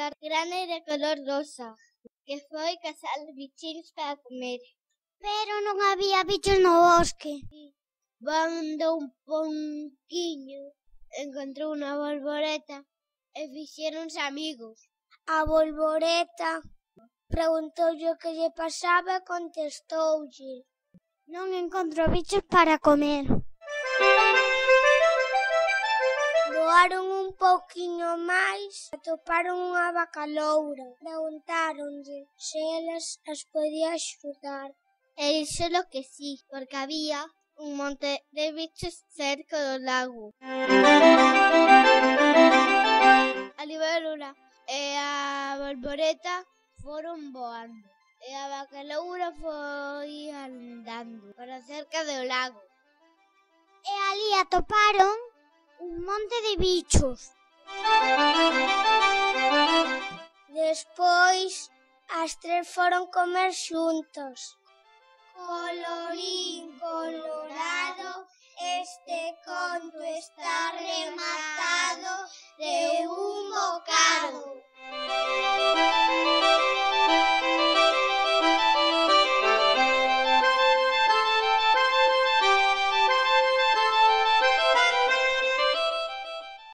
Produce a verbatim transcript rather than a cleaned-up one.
rectangular grande de color rosa, que foi cazar bichinos para comer. Pero non había bichos no bosque. Cando un ponquiño encontrou unha bolboreta e fixeronse amigos. A bolboreta preguntoulle o que lle pasaba e contestoulle: non encontro bichos para comer. Voaron un pouquiño máis e atoparon unha vaca loura. Preguntáronlle se elas as podía axudar. E dixelo que sí, porque había un monte de bichos cerca do lago. A libélula e a bolboreta foron voando e a vaca loura foi andando para cerca do lago. E ali atoparon un monte de bichos. Despois, as tres foron comer xuntos. Colorín colorado, este conto está rematado de un bocado.